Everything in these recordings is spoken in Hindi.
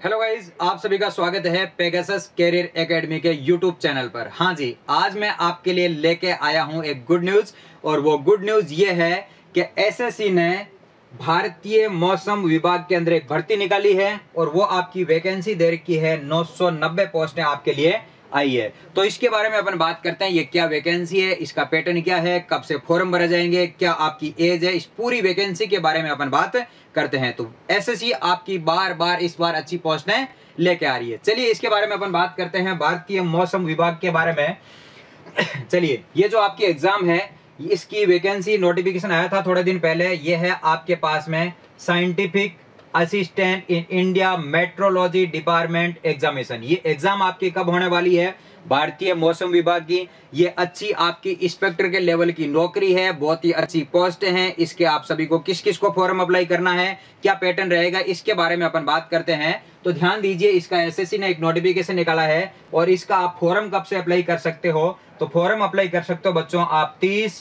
हेलो गाइज, आप सभी का स्वागत है पेगासस कैरियर एकेडमी के यूट्यूब चैनल पर। हाँ जी, आज मैं आपके लिए लेके आया हूँ एक गुड न्यूज। और वो गुड न्यूज ये है कि एसएससी ने भारतीय मौसम विभाग के अंदर एक भर्ती निकाली है और वो आपकी वैकेंसी दे रखी है। 990 पोस्टें आपके लिए आई है। तो इसके बारे में अपन बात करते हैं, ये क्या वैकेंसी है, इसका पैटर्न क्या है, कब से फॉर्म भरे जाएंगे, क्या आपकी एज है, इस पूरी वैकेंसी के बारे में अपन बात करते हैं। तो एसएससी आपकी बार बार इस बार अच्छी पोस्टें लेके आ रही है। चलिए इसके बारे में अपन बात करते हैं, भारतीय मौसम विभाग के बारे में। चलिए, ये जो आपकी एग्जाम है, इसकी वैकेंसी नोटिफिकेशन आया था थोड़े दिन पहले। ये है आपके पास में scientific assistant in India metrology department examination. ये एग्जाम आपकी कब होने वाली है? भारतीय मौसम विभाग की। ये अच्छी आपकी इंस्पेक्टर के लेवल की नौकरी है, बहुत ही अच्छी पोस्ट है। इसके आप सभी को किस किस को फॉर्म अप्लाई करना है, क्या पैटर्न रहेगा, इसके बारे में अपन बात करते हैं। तो ध्यान दीजिए, इसका एसएससी ने एक नोटिफिकेशन निकाला है और इसका आप फॉर्म कब से अप्लाई कर सकते हो? तो फॉर्म अप्लाई कर सकते हो बच्चों आप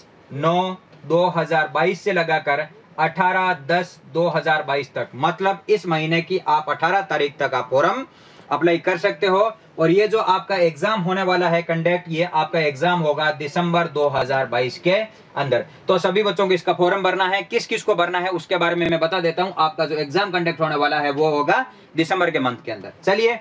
30/9/2022 से लगाकर 18/10/2022 तक, मतलब इस महीने की आप 18 तारीख तक आप फॉर्म अप्लाई कर सकते हो। और ये जो आपका एग्जाम होने वाला है कंडक्ट, ये आपका एग्जाम होगा दिसंबर 2022 के अंदर। तो सभी बच्चों को इसका फॉर्म भरना है। किस किस को भरना है उसके बारे में मैं बता देता हूं। आपका जो एग्जाम कंडक्ट होने वाला है वो होगा दिसंबर के मंथ के अंदर। चलिए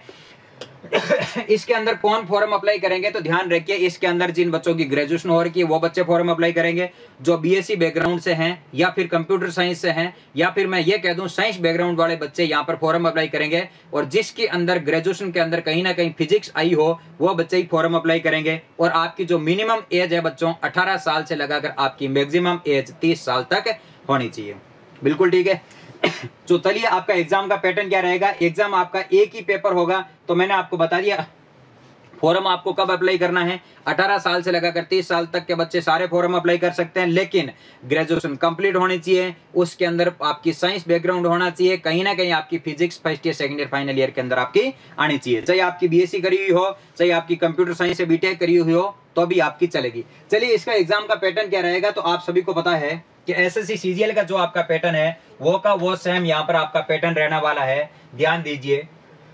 इसके अंदर कौन फॉर्म अप्लाई करेंगे? तो ध्यान रखिए, इसके अंदर जिन बच्चों की ग्रेजुएशन हो रही है वो बच्चे फॉर्म अप्लाई करेंगे, जो बीएससी बैकग्राउंड से हैं या फिर कंप्यूटर साइंस से हैं, या फिर मैं ये कह दूं साइंस बैकग्राउंड वाले बच्चे यहाँ पर फॉर्म अप्लाई करेंगे। और जिसके अंदर ग्रेजुएशन के अंदर कहीं ना कहीं फिजिक्स आई हो वो बच्चे ही फॉर्म अप्लाई करेंगे। और आपकी जो मिनिमम एज है बच्चों 18 साल से लगाकर आपकी मैक्सिमम एज 30 साल तक होनी चाहिए। बिल्कुल ठीक है। तो चलिए, आपका एग्जाम का पैटर्न क्या रहेगा? एग्जाम आपका एक ही पेपर होगा। तो मैंने आपको बता दिया फॉर्म आपको कब अप्लाई करना है। 18 साल से लगाकर 30 साल तक के बच्चे सारे फॉर्म अप्लाई कर सकते हैं, लेकिन ग्रेजुएशन कंप्लीट होनी चाहिए। उसके अंदर आपकी साइंस बैकग्राउंड होना चाहिए, कहीं ना कहीं आपकी physics first year second year final year के अंदर आपकी आनी चाहिए। चाहे आपकी बीएससी करी हुई हो, चाहे आपकी कंप्यूटर साइंस से बीटेक करी हुई हो, तो भी आपकी चलेगी। चलिए, इसका एग्जाम का पैटर्न क्या रहेगा? तो आप सभी को पता है कि एसएससी सीजीएल का जो आपका पैटर्न है वो का वो सेम यहाँ पर आपका पैटर्न रहने वाला है। ध्यान दीजिए।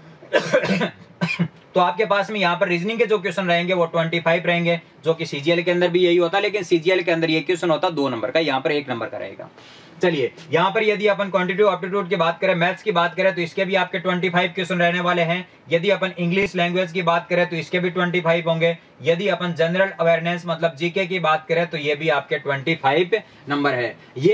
तो आपके पास में यहाँ पर रीजनिंग के जो क्वेश्चन रहेंगे वो 25 रहेंगे, जो कि सीजीएल के अंदर भी यही होता है, लेकिन सीजीएल के अंदर ये क्वेश्चन होता 2 नंबर का, यहाँ पर 1 नंबर का रहेगा। चलिए, यहाँ पर यदि अपन क्वांटिटेटिव एप्टीट्यूड की बात करें, मैथ्स की बात करें, तो इसके भी आपके 25 क्वेश्चन रहने वाले हैं। यदि अपन इंग्लिश लैंग्वेज की बात करें तो इसके भी 25 होंगे। यदि अपन जनरल अवेयरनेस मतलब जीके की बात करें तो ये भी आपके 25 नंबर है।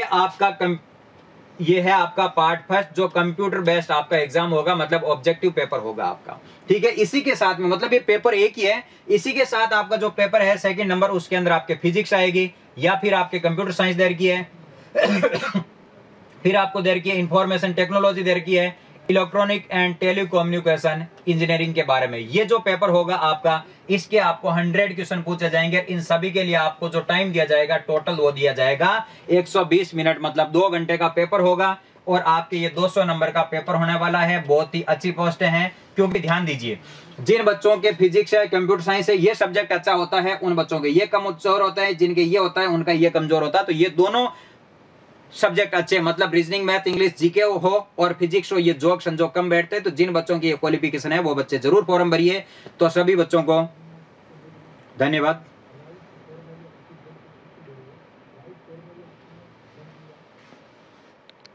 ये है आपका पार्ट फर्स्ट, जो कंप्यूटर बेस्ड आपका एग्जाम होगा, मतलब ऑब्जेक्टिव पेपर होगा आपका। ठीक है, इसी के साथ में मतलब ये पेपर एक ही है, इसी के साथ आपका जो पेपर है सेकंड नंबर, उसके अंदर आपके फिजिक्स आएगी या फिर आपके कंप्यूटर साइंस दे रखी है। फिर आपको दे रखी है इंफॉर्मेशन टेक्नोलॉजी दे रखी है, इलेक्ट्रॉनिक एंड टेलीकम्युनिकेशन इंजीनियरिंग के बारे में। ये जो पेपर होगा आपका, इसके आपको 100 क्वेश्चन पूछे जाएंगे। इन सभी के लिए आपको जो टाइम दिया जाएगा टोटल वो दिया जाएगा 120 मिनट, मतलब 2 घंटे का पेपर होगा। और आपके ये 200 नंबर का पेपर होने वाला है। बहुत ही अच्छी पोस्ट है, क्योंकि ध्यान दीजिए, जिन बच्चों के फिजिक्स है, कंप्यूटर साइंस है, ये सब्जेक्ट अच्छा होता है, उन बच्चों के ये कमजोर होता है, जिनके ये होता है उनका ये कमजोर होता है। तो ये दोनों सब्जेक्ट अच्छे, मतलब रीजनिंग, मैथ, इंग्लिश, जीके हो और फिजिक्स हो, ये जोक संजोग कम बैठते हैं। तो जिन बच्चों की ये क्वालिफिकेशन है वो बच्चे जरूर फॉर्म भरिए। तो सभी बच्चों को धन्यवाद।